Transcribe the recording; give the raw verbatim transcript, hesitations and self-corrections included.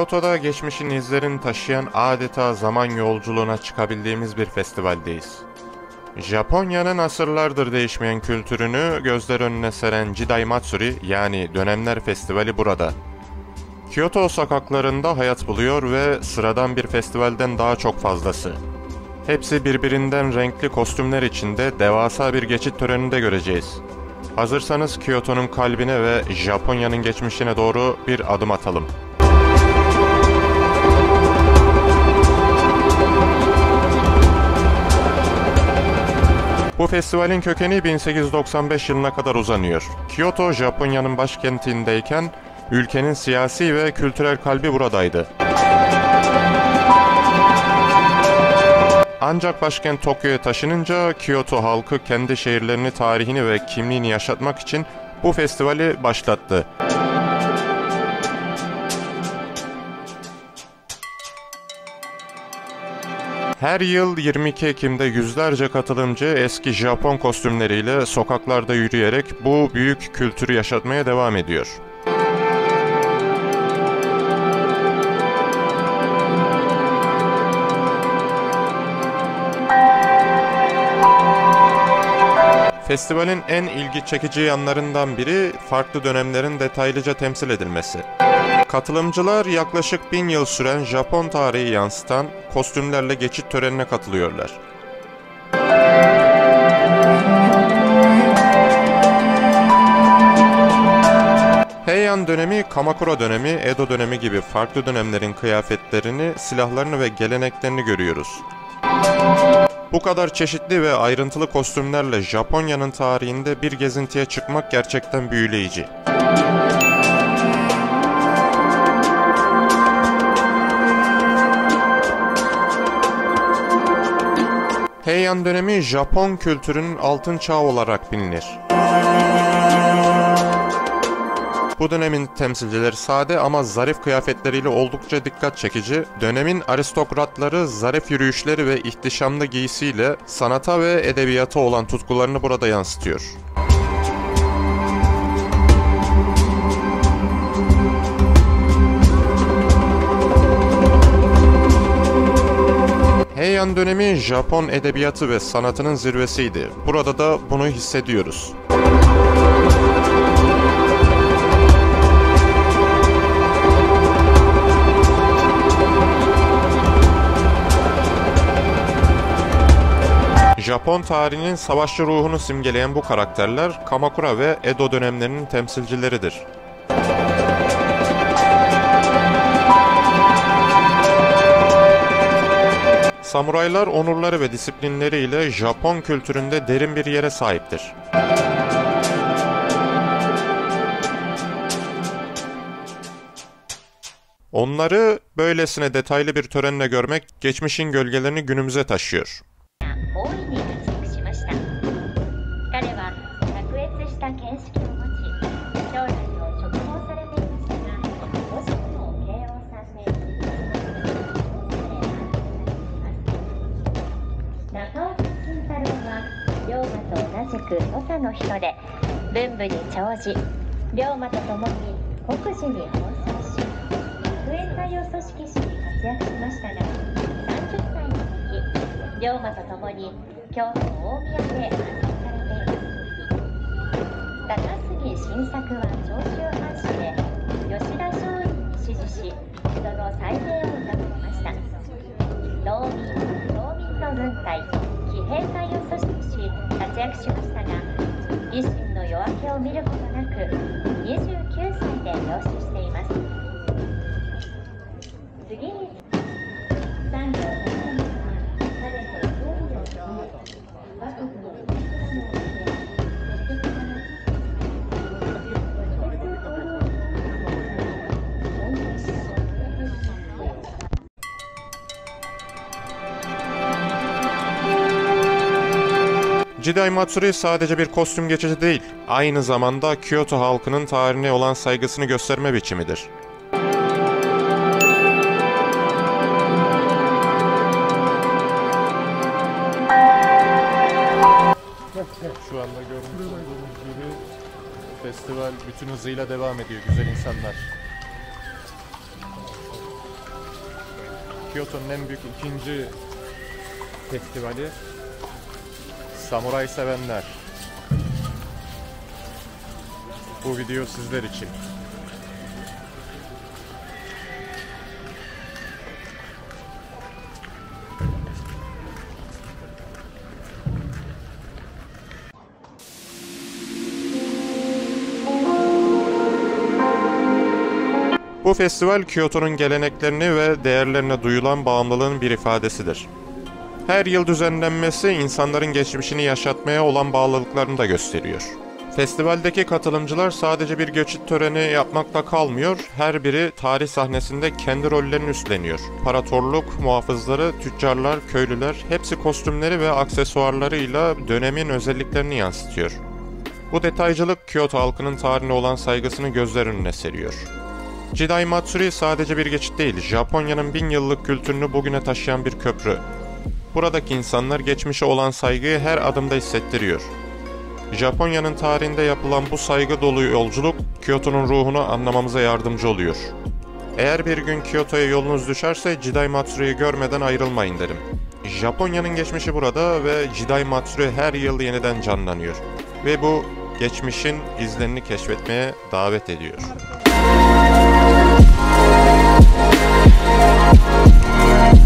Kyoto'da geçmişin izlerini taşıyan adeta zaman yolculuğuna çıkabildiğimiz bir festivaldeyiz. Japonya'nın asırlardır değişmeyen kültürünü gözler önüne seren Jidai Matsuri yani Dönemler Festivali burada. Kyoto sokaklarında hayat buluyor ve sıradan bir festivalden daha çok fazlası. Hepsi birbirinden renkli kostümler içinde devasa bir geçit töreninde göreceğiz. Hazırsanız Kyoto'nun kalbine ve Japonya'nın geçmişine doğru bir adım atalım. Bu festivalin kökeni bin sekiz yüz doksan beş yılına kadar uzanıyor. Kyoto, Japonya'nın başkentindeyken ülkenin siyasi ve kültürel kalbi buradaydı. Ancak başkent Tokyo'ya taşınınca Kyoto halkı kendi şehirlerini, tarihini ve kimliğini yaşatmak için bu festivali başlattı. Her yıl yirmi iki Ekim'de yüzlerce katılımcı eski Japon kostümleriyle sokaklarda yürüyerek bu büyük kültürü yaşatmaya devam ediyor. Festivalin en ilgi çekici yanlarından biri farklı dönemlerin detaylıca temsil edilmesi. Katılımcılar yaklaşık bin yıl süren Japon tarihi yansıtan kostümlerle geçit törenine katılıyorlar. Heian dönemi, Kamakura dönemi, Edo dönemi gibi farklı dönemlerin kıyafetlerini, silahlarını ve geleneklerini görüyoruz. Bu kadar çeşitli ve ayrıntılı kostümlerle Japonya'nın tarihinde bir gezintiye çıkmak gerçekten büyüleyici. Heian dönemi Japon kültürünün altın çağı olarak bilinir. Bu dönemin temsilcileri sade ama zarif kıyafetleriyle oldukça dikkat çekici, dönemin aristokratları zarif yürüyüşleri ve ihtişamlı giysiyle sanata ve edebiyata olan tutkularını burada yansıtıyor. Heian dönemi Japon edebiyatı ve sanatının zirvesiydi. Burada da bunu hissediyoruz. Japon tarihinin savaşçı ruhunu simgeleyen bu karakterler Kamakura ve Edo dönemlerinin temsilcileridir. Samuraylar onurları ve disiplinleriyle Japon kültüründe derin bir yere sahiptir. Onları böylesine detaylı bir törenle görmek geçmişin gölgelerini günümüze taşıyor. Jidai Matsuri sadece bir kostüm geçidi değil, aynı zamanda Kyoto halkının tarihine olan saygısını gösterme biçimidir. Şu anda görmüş olduğunuz gibi festival bütün hızıyla devam ediyor güzel insanlar. Kyoto'nun en büyük ikinci festivali. Samuray sevenler, bu video sizler için. Bu festival Kyoto'nun geleneklerini ve değerlerine duyulan bağımlılığın bir ifadesidir. Her yıl düzenlenmesi insanların geçmişini yaşatmaya olan bağlılıklarını da gösteriyor. Festivaldeki katılımcılar sadece bir geçit töreni yapmakla kalmıyor, her biri tarih sahnesinde kendi rollerini üstleniyor. İmparatorluk, muhafızları, tüccarlar, köylüler hepsi kostümleri ve aksesuarlarıyla dönemin özelliklerini yansıtıyor. Bu detaycılık Kyoto halkının tarihine olan saygısını gözler önüne seriyor. Jidai Matsuri sadece bir geçit değil, Japonya'nın bin yıllık kültürünü bugüne taşıyan bir köprü. Buradaki insanlar geçmişe olan saygıyı her adımda hissettiriyor. Japonya'nın tarihinde yapılan bu saygı dolu yolculuk, Kyoto'nun ruhunu anlamamıza yardımcı oluyor. Eğer bir gün Kyoto'ya yolunuz düşerse Jidai Matsuri'yi görmeden ayrılmayın derim. Japonya'nın geçmişi burada ve Jidai Matsuri her yıl yeniden canlanıyor. Ve bu geçmişin izlerini keşfetmeye davet ediyor. We'll be right back.